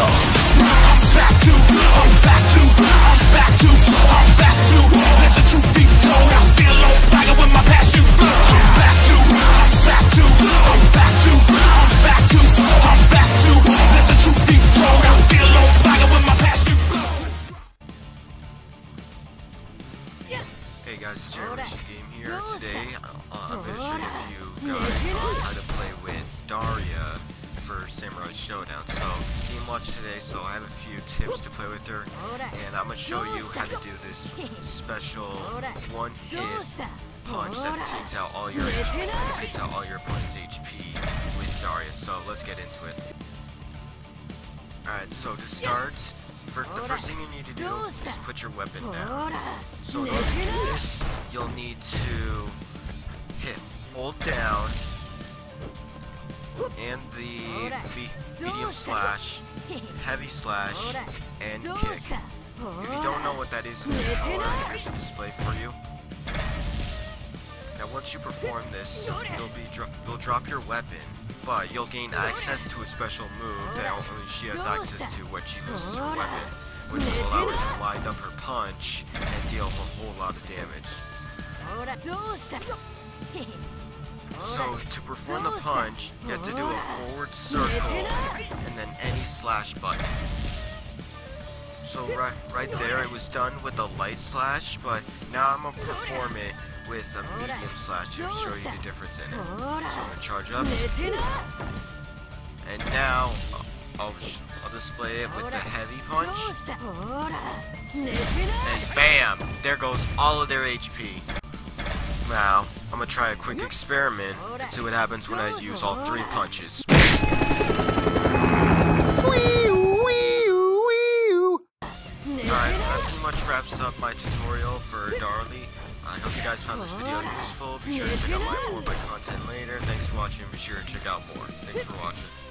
Let the truth be told, I feel on fire when my passion flow. I'm back to, let the truth be told, I feel on fire when my passion flow. Hey guys, it's Darli Game here. Today I'm going to show you guys on how to play with Darli for Samurai Showdown. So, team watch today, so I have a few tips to play with her, and I'm going to show you how to do this special one-hit punch that takes out all your HP, takes out all your opponent's HP with Darli. So let's get into it. Alright, so to start, the first thing you need to do is put your weapon down. So in order to do this, you'll need to hold down and the medium slash, heavy slash, and kick. If you don't know what that is in the color, here's a display for you. Now once you perform this, you'll drop your weapon, but you'll gain access to a special move that only she has access to when she loses her weapon, which will allow her to line up her punch and deal a whole lot of damage. So to perform the punch, you have to do a forward circle and then any slash button. So right there, it was done with a light slash, but now I'm going to perform it with a medium slash to show you the difference in it. So I'm going to charge up, and now I'll display it with the heavy punch, and bam! There goes all of their HP. Now, I'm going to try a quick experiment and see what happens when I use all three punches. Alright, so that pretty much wraps up my tutorial for Darli. I hope you guys found this video useful. Be sure to check out my more content later. Thanks for watching. Be sure to check out more. Thanks for watching.